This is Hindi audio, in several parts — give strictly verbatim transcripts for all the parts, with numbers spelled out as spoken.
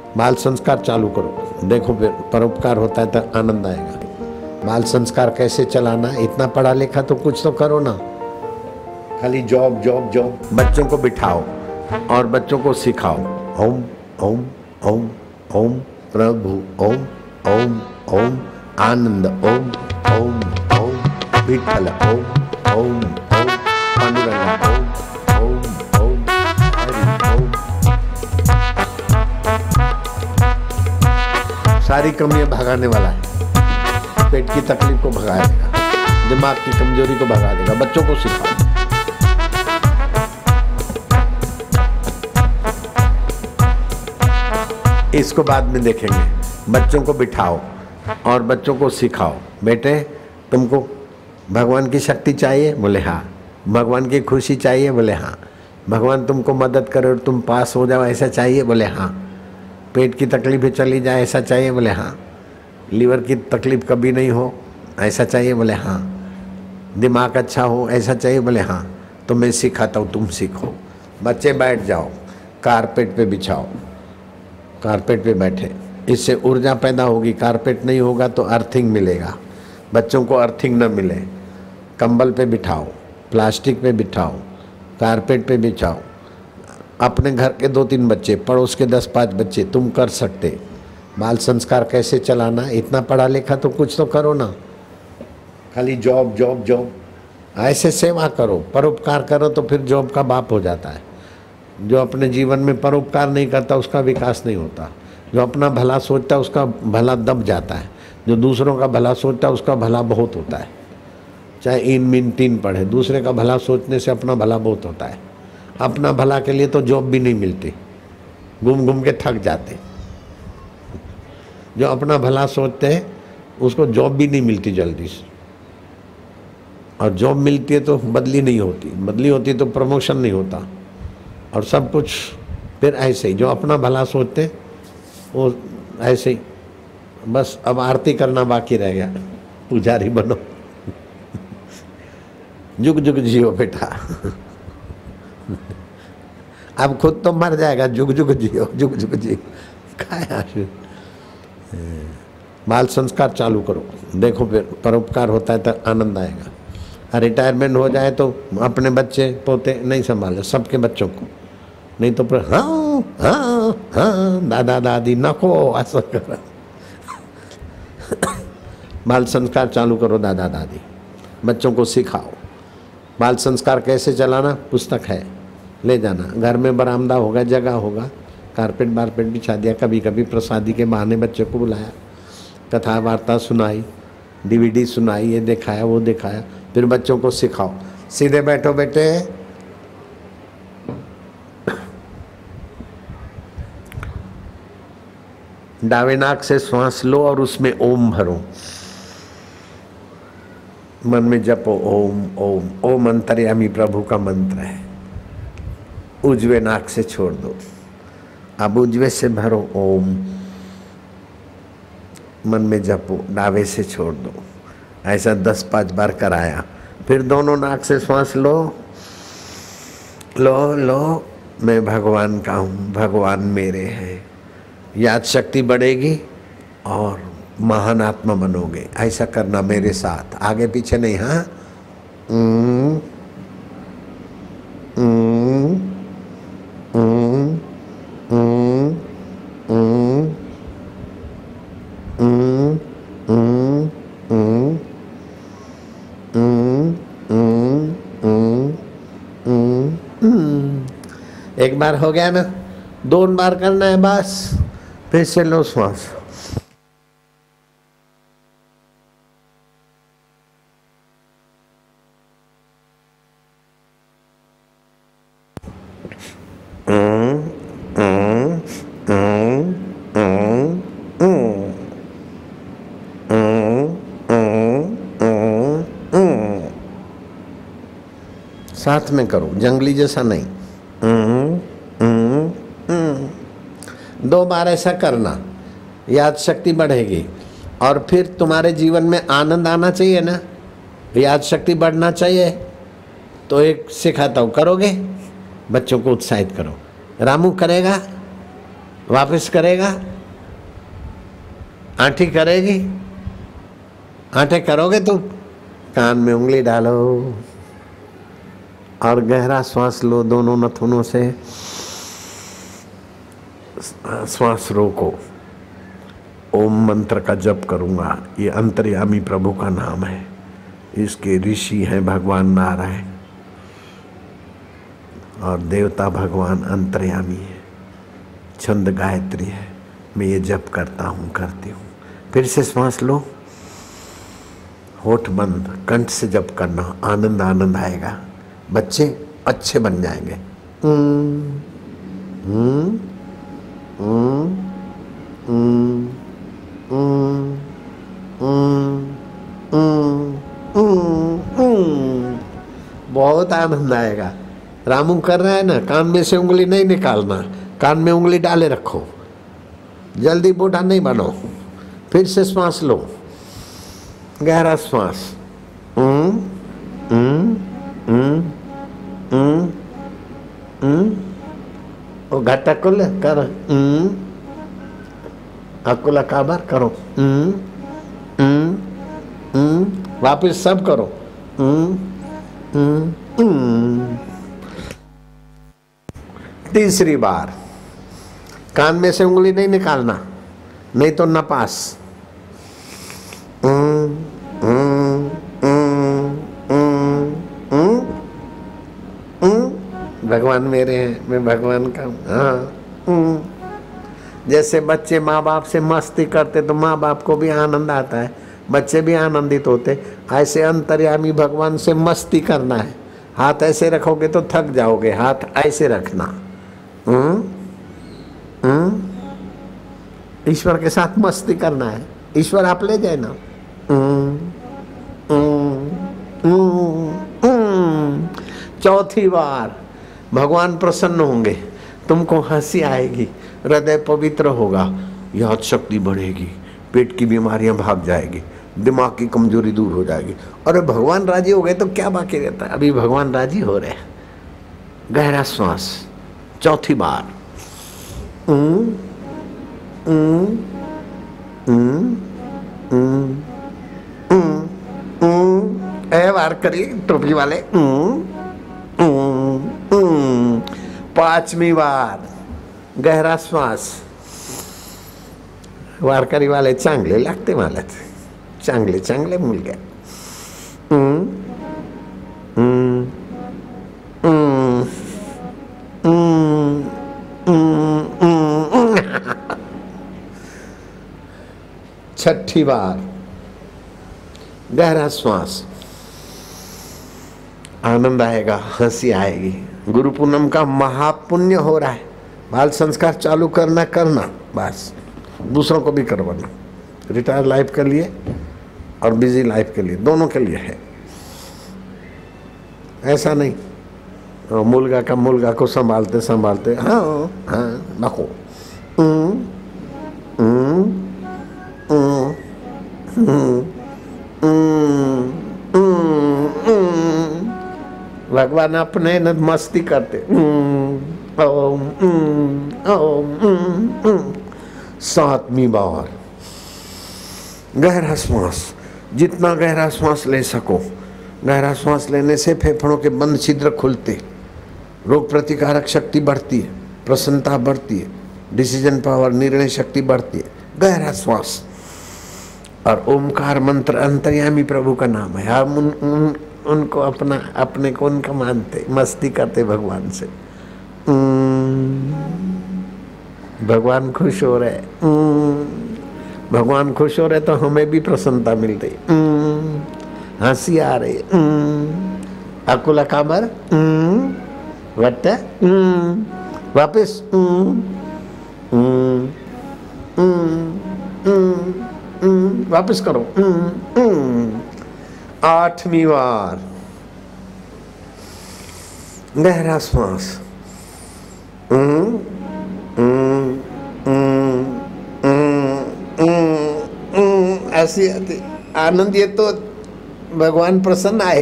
बाल संस्कार चालू करो, देखो फिर परोपकार होता है तो आनंद आएगा। बाल संस्कार कैसे चलाना, इतना पढ़ा लिखा तो कुछ तो करो ना, खाली जॉब जॉब जॉब। बच्चों को बिठाओ और बच्चों को सिखाओ, ओम ओम ओम ओम प्रभु ओम ओम ओम आनंद ओम ओम ओम विठल ओम ओम ओम पांडुरंग ओम ओम ओम हरि ओम। सारी कमियां भगाने वाला है, पेट की तकलीफ को भगा देगा, दिमाग की कमजोरी को भगा देगा। बच्चों को सिखाओ। इसको बाद में देखेंगे। बच्चों को बिठाओ और बच्चों को सिखाओ, बेटे तुमको भगवान की शक्ति चाहिए, बोले हाँ। भगवान की खुशी चाहिए, बोले हाँ। भगवान तुमको मदद करे और तुम पास हो जाओ, ऐसा चाहिए, बोले हाँ। पेट की तकलीफें चली जाए, ऐसा चाहिए, बोले हाँ। लीवर की तकलीफ कभी नहीं हो, ऐसा चाहिए, बोले हाँ। दिमाग अच्छा हो, ऐसा चाहिए, बोले हाँ। तो मैं सिखाता हूँ, तुम सीखो। बच्चे बैठ जाओ, कारपेट पे बिछाओ, कारपेट पे बैठे, इससे ऊर्जा पैदा होगी। कारपेट नहीं होगा तो अर्थिंग मिलेगा, बच्चों को अर्थिंग न मिले। कंबल पे बिठाओ, प्लास्टिक पे बिठाओ, कारपेट पे बिछाओ। अपने घर के दो तीन बच्चे, पड़ोस के दस पाँच बच्चे, तुम कर सकते। बाल संस्कार कैसे चलाना, इतना पढ़ा लिखा तो कुछ तो करो ना, खाली जॉब जॉब जॉब। ऐसे सेवा करो, परोपकार करो तो फिर जॉब का बाप हो जाता है। जो अपने जीवन में परोपकार नहीं करता उसका विकास नहीं होता। जो अपना भला सोचता है उसका भला दब जाता है। जो दूसरों का भला सोचता है उसका भला बहुत होता है। चाहे इन मीन तीन पढ़े, दूसरे का भला सोचने से अपना भला बहुत होता है। अपना भला के लिए तो जॉब भी नहीं मिलती, घूम घूम के थक जाते। जो अपना भला सोचते हैं उसको जॉब भी नहीं मिलती जल्दी से, और जॉब मिलती है तो बदली नहीं होती, बदली होती तो प्रमोशन नहीं होता, और सब कुछ फिर ऐसे ही। जो अपना भला सोचते हैं वो ऐसे ही। बस अब आरती करना बाकी रह गया, पुजारी बनो। जुग जुग जियो बेटा। अब खुद तो मर जाएगा, जुग जुग जियो, जुग जुग जियो। खाया बाल संस्कार चालू करो, देखो फिर परोपकार होता है तो आनंद आएगा। रिटायरमेंट हो जाए तो अपने बच्चे पोते नहीं संभाले, सबके बच्चों को, नहीं तो फिर हाँ हाँ हाँ दादा दादी नको ऐसा कर। बाल संस्कार चालू करो, दादा दादी बच्चों को सिखाओ। बाल संस्कार कैसे चलाना, पुस्तक है, ले जाना। घर में बरामदा होगा, जगह होगा, कारपेट बारपेट बिछा दिया। कभी कभी प्रसादी के बहाने बच्चे को बुलाया, कथा वार्ता सुनाई, डीवीडी सुनाई, ये दिखाया वो दिखाया। फिर बच्चों को सिखाओ। सीधे बैठो बेटे, दावे नाक से श्वास लो और उसमें ओम भरो। मन में जपो ओम ओम। ओम अंतर्यामी प्रभु का मंत्र है। उजवे नाक से छोड़ दो, अब उजवे से भरो ओम। मन में जपो, दावे से छोड़ दो। ऐसा दस पाँच बार कराया। फिर दोनों नाक से श्वास लो लो लो। मैं भगवान का हूँ, भगवान मेरे हैं। याद शक्ति बढ़ेगी और महान आत्मा बनोगे। ऐसा करना मेरे साथ, आगे पीछे नहीं। हाँ उम, उम, उम, उम, उम, उम, उम, उम, उम, उम, उम, उम। एक बार हो गया ना, दो बार करना है बस। फिर से लो श्वास। साथ में करो, जंगली जैसा नहीं। दो बार ऐसा करना, याद शक्ति बढ़ेगी। और फिर तुम्हारे जीवन में आनंद आना चाहिए ना, याद शक्ति बढ़ना चाहिए। तो एक सिखाता हूँ, करोगे? बच्चों को उत्साहित करो। रामू करेगा? वापस करेगा? आंटी करेगी? आंटे करोगे तुम? कान में उंगली डालो और गहरा श्वास लो, दोनों नथुनों से श्वास रोको। ओम मंत्र का जप करूंगा। ये अंतर्यामी प्रभु का नाम है। इसके ऋषि हैं भगवान नारायण और देवता भगवान अंतर्यामी है। छंद गायत्री है। मैं ये जप करता हूँ, करती हूँ। फिर से श्वास लो, होठ बंद, कंठ से जप करना। आनंद आनंद आएगा। बच्चे अच्छे बन जाएंगे। हम्म हम्म हम्म हम्म हम्म हम्म हम्म बहुत आनंद आएगा। रामू कर रहा है ना, कान में से उंगली नहीं निकालना, कान में उंगली डाले रखो। जल्दी बूढ़ा नहीं बनो। फिर से श्वास लो, गहरा श्वास। हम्म हम्म हम्म हम्म हम्म ओ घटकुल कर। हम्म अकुला काबर करो। हम्म हम्म हम्म वापिस सब करो। हम्म हम्म हम्म तीसरी बार कान में से उंगली नहीं निकालना, नहीं तो नपास। भगवान मेरे हैं, मैं भगवान का हूँ। हाँ, जैसे बच्चे माँ बाप से मस्ती करते तो माँ बाप को भी आनंद आता है, बच्चे भी आनंदित होते। ऐसे अंतर्यामी भगवान से मस्ती करना है। हाथ ऐसे रखोगे तो थक जाओगे, हाथ ऐसे रखना। हम्म हम्म ईश्वर के साथ मस्ती करना है। ईश्वर आप ले जाए ना। चौथी बार भगवान प्रसन्न होंगे, तुमको हंसी आएगी, हृदय पवित्र होगा, याद शक्ति बढ़ेगी, पेट की बीमारियां भाग जाएगी, दिमाग की कमजोरी दूर हो जाएगी। अरे भगवान राजी हो गए तो क्या बाकी रहता है? अभी भगवान राजी हो रहे हैं। गहरा श्वास, चौथी बार। हम्म हम्म हम्म हम्म हम्म ए वार करिए टोपी वाले। हम्म हम्म पांचवी बार गहरा श्वास। वारकरी वाले चांगले लागते मला, चांगले चांगले मुलगे। हम्म हम्म हम्म हम्म छठी बार गहरा श्वास। आनंद आएगा, हंसी आएगी। गुरु पूनम का महापुण्य हो रहा है। बाल संस्कार चालू करना करना बस, दूसरों को भी करवाना। रिटायर लाइफ के लिए और बिजी लाइफ के लिए, दोनों के लिए है। ऐसा नहीं मुलगा का मुलगा को संभालते संभालते हाँ हाँ रखो। भगवान अपने न मस्ती करते। ओम ओम सातवीं बार गहरा श्वास। जितना गहरा श्वास ले सको। गहरा श्वास लेने से फेफड़ों के बंद छिद्र खुलते, रोग प्रतिकारक शक्ति बढ़ती है, प्रसन्नता बढ़ती है, डिसीजन पावर निर्णय शक्ति बढ़ती है। गहरा श्वास। और ओमकार मंत्र अंतर्यामी प्रभु का नाम है। हम उन, उन, उनको अपना अपने को उनका मानते, मस्ती करते भगवान से। भगवान खुश हो रहे, भगवान खुश हो रहे तो हमें भी प्रसन्नता मिल रही, हंसी आ रही। अकुला काबर वट वापिस। वापिस करो। आठवीं बार गहरा श्वास। ऐसी आनंद ये तो भगवान प्रसन्न आए।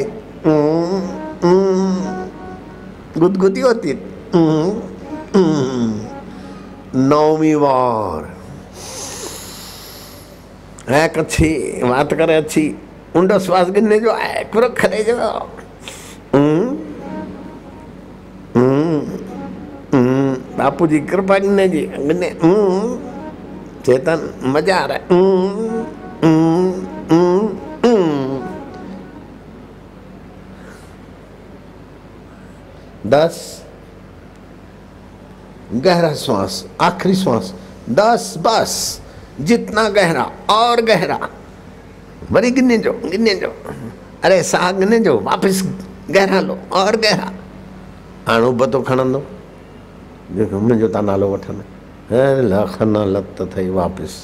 गुदगुदी होती। नौवीं बार है कच्छी बात करे अच्छी ऊंडो श्वास गिनने जो है पूरा खड़े जो बापू जी कृपा गिनने जी गिनने चेतन मजा आ रहा है। दस गहरा श्वास आखिरी श्वास दस बस जितना गहरा और गहरा वरी गिने जो गिने जो अरे साह गिने जो वापस गहरा लो और गहरा हाणे उबतो खणंदो देखो मुंहिंजो था नालो वठंदा लखन लत थई वापस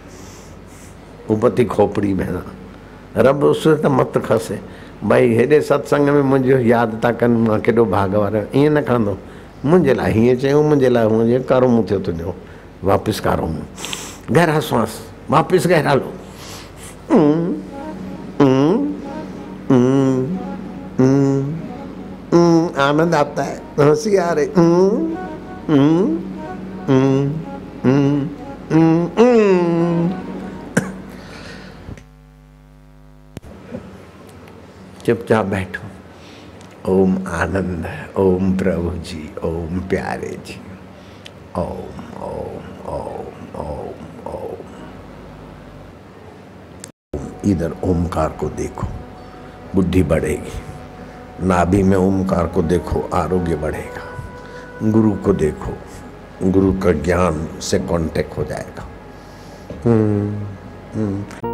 उबती खोपड़ी भेण रब उस त मत खसे भाई हेॾे सत्संग में मुंहिंजो यादि था कनि मां केॾो भाग वारो ईअं न खणंदो मुंहिंजे लाइ हीअं चयूं मुंहिंजे लाइ हूअं कारो मुंहुं थियो तुंहिंजो वापस कारो मुंहुं गहरा श्वास वापस गहरा लो आनंद आता है हंसी आ रही चुपचाप बैठो। ओम आनंद ओम प्रभु जी ओम प्यारे जी ओम ओम ओम ओम ओम। इधर ओमकार को देखो बुद्धि बढ़ेगी, नाभि में ओमकार को देखो आरोग्य बढ़ेगा, गुरु को देखो गुरु का ज्ञान से कांटेक्ट हो जाएगा। हम्म हम्म